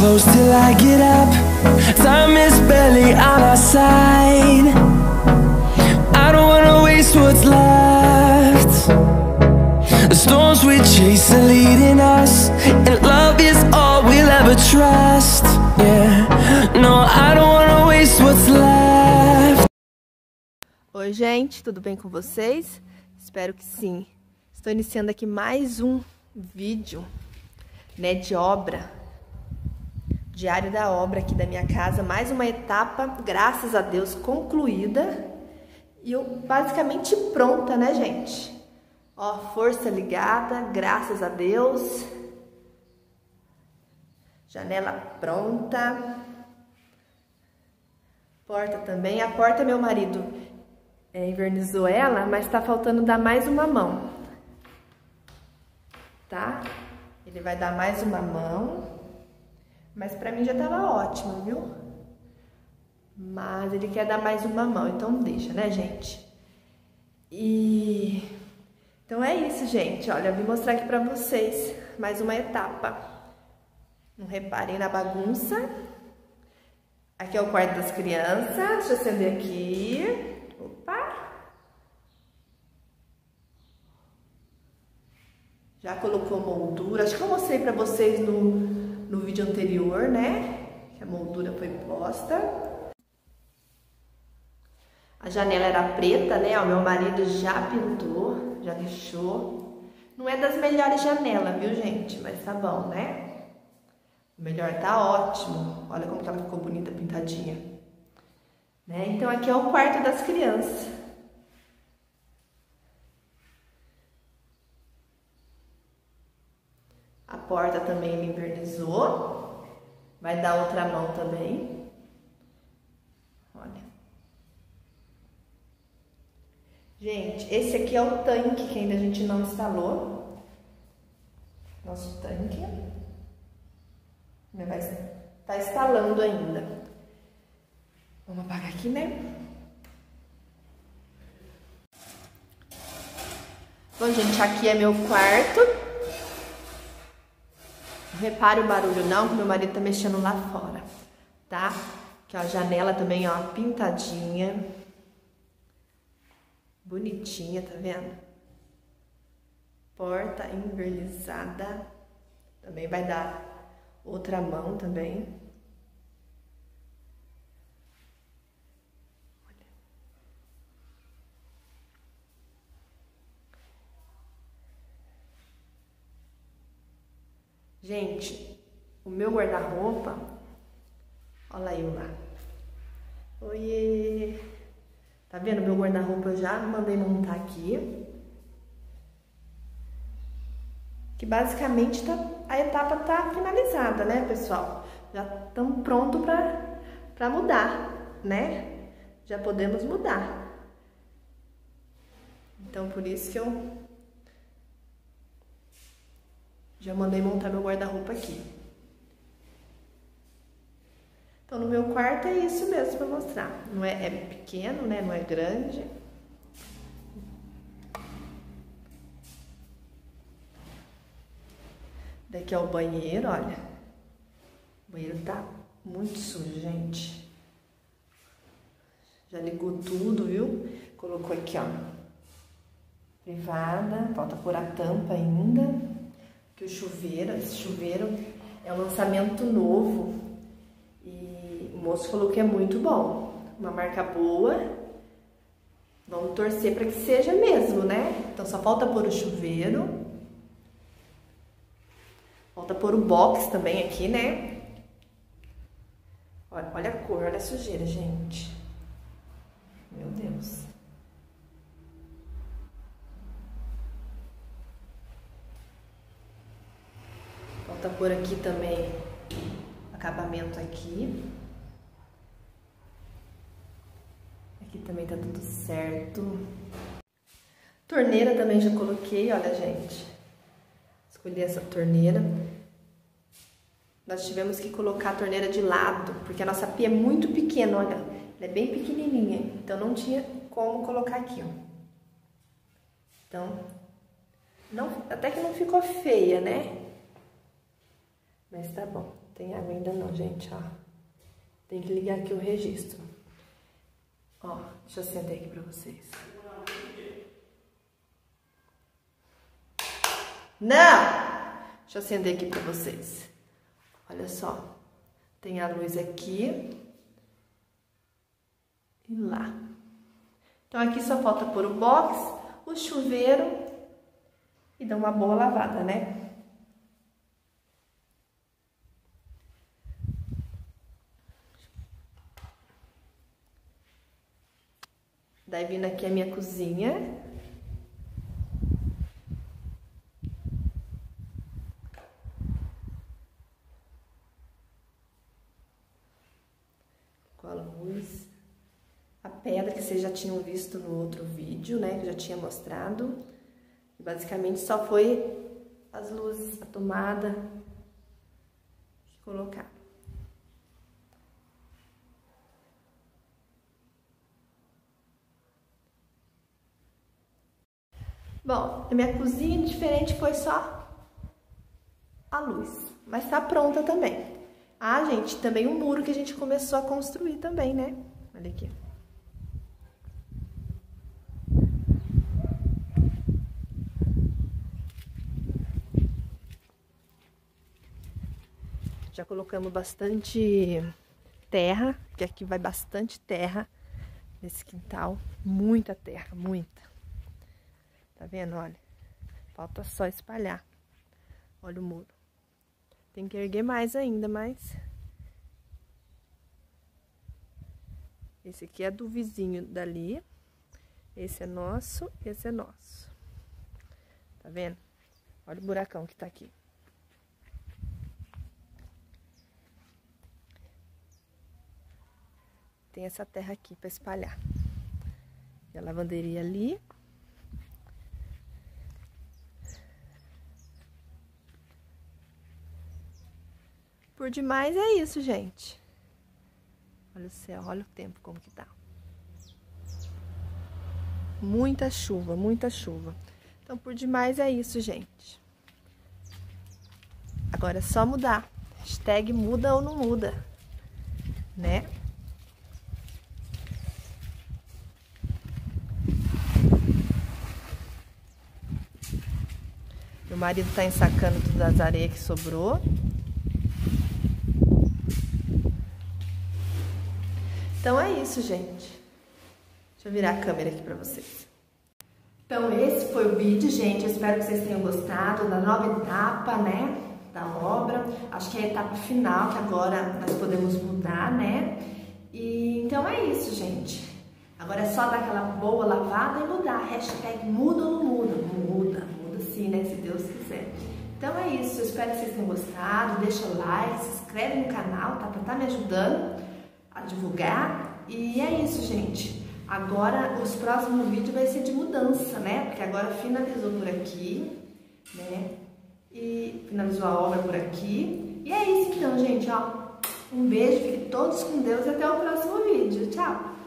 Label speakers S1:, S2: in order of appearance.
S1: close till I get up. Time is barely on our side. I don't wanna waste what's left. The storms we chase are leading us, and love is all we'll ever trust. Yeah, no, I don't wanna waste what's left.
S2: Oi, gente, tudo bem com vocês? Espero que sim. Estou iniciando aqui mais um vídeo, né, de obra, diário da obra aqui da minha casa, mais uma etapa, graças a Deus, concluída e eu basicamente pronta, né, gente? Ó, força ligada, graças a Deus. Janela pronta. Porta também. A porta meu marido envernizou ela, mas tá faltando dar mais uma mão, tá? Ele vai dar mais uma mão, mas pra mim já tava ótimo, viu? Mas ele quer dar mais uma mão, então deixa, né, gente? Então é isso, gente. Olha, eu vim mostrar aqui pra vocês mais uma etapa. Não reparem na bagunça. Aqui é o quarto das crianças. Deixa eu acender aqui. Opa! Já colocou moldura. Acho que eu mostrei pra vocês no vídeo anterior, né? Que a moldura foi posta. A janela era preta, né? O meu marido já pintou, já lixou. Não é das melhores janelas, viu, gente? Mas tá bom, né? O melhor tá ótimo. Olha como que ela ficou bonita, pintadinha. Né? Então aqui é o quarto das crianças. A porta também ele invernizou. Vai dar outra mão também. Olha. Gente, esse aqui é o tanque que ainda a gente não instalou. Nosso tanque. Vai estar instalando ainda. Vamos apagar aqui, né? Bom, gente, aqui é meu quarto. Não repare o barulho não, que meu marido tá mexendo lá fora, tá? Aqui, ó, a janela também, ó, pintadinha. Bonitinha, tá vendo? Porta invernizada. Também vai dar outra mão também. Olha. Gente, o meu guarda-roupa, olha eu lá. Oiê! Tá vendo? Meu guarda-roupa eu já mandei montar aqui. Que basicamente a etapa tá finalizada, né, pessoal? Já estamos prontos para mudar, né? Já podemos mudar. Então, por isso que eu já mandei montar meu guarda-roupa aqui. Então, no meu quarto é isso mesmo para mostrar. Não é pequeno, né? Não é grande. Daqui é o banheiro, olha. O banheiro tá muito sujo, gente. Já ligou tudo, viu? Colocou aqui, ó. Privada. Falta pôr a tampa ainda. Aqui o chuveiro. Esse chuveiro é um lançamento novo. E o moço falou que é muito bom. Uma marca boa. Vamos torcer para que seja mesmo, né? Então só falta pôr o chuveiro. Falta pôr o box também aqui, né? Olha a cor, olha a sujeira, gente. Meu Deus. Falta pôr aqui também acabamento aqui. Aqui também tá tudo certo. Torneira também já coloquei, olha, gente. Escolhi essa torneira. Nós tivemos que colocar a torneira de lado, porque a nossa pia é muito pequena, olha. Ela é bem pequenininha, então não tinha como colocar aqui, ó. Então, até que não ficou feia, né? Mas tá bom. tem água ainda não, gente, ó. Tem que ligar aqui o registro. Ó, deixa eu acender aqui pra vocês. Não! Deixa eu acender aqui pra vocês. Olha só. Tem a luz aqui. E lá. Então aqui só falta pôr o box, o chuveiro e dar uma boa lavada, né? Daí vindo aqui a minha cozinha. Com a luz. A pedra que vocês já tinham visto no outro vídeo, né? Que eu já tinha mostrado. Basicamente só foi as luzes, a tomada que colocaram. Bom, a minha cozinha diferente foi só a luz, mas tá pronta também. Ah, gente, também o muro que a gente começou a construir também, né? Olha aqui. Já colocamos bastante terra, porque aqui vai bastante terra nesse quintal. Muita terra, muita. Tá vendo? Olha, falta só espalhar. Olha o muro. Tem que erguer mais ainda, mas... Esse aqui é do vizinho dali. Esse é nosso, esse é nosso. Tá vendo? Olha o buracão que tá aqui. Tem essa terra aqui pra espalhar. E a lavanderia ali. Por demais é isso, gente. Olha o céu, olha o tempo como que tá. Muita chuva, muita chuva. Então, por demais é isso, gente. Agora é só mudar. Hashtag muda ou não muda, né? Meu marido tá ensacando todas as areias que sobrou. Então é isso, gente. Deixa eu virar a câmera aqui pra vocês. Então esse foi o vídeo, gente. Eu espero que vocês tenham gostado da nova etapa, né, da obra. Acho que é a etapa final, que agora nós podemos mudar, né? E então é isso, gente. Agora é só dar aquela boa lavada e mudar. Hashtag muda ou não muda? Muda, muda sim, né, se Deus quiser. Então é isso. Eu espero que vocês tenham gostado. Deixa o like, se inscreve no canal, tá? Pra estar me ajudando a divulgar. E é isso, gente. Agora os próximos vídeos vai ser de mudança, né? Porque agora finalizou por aqui, né? E finalizou a obra por aqui. E é isso então, gente, ó. Um beijo, fiquem todos com Deus e até o próximo vídeo. Tchau!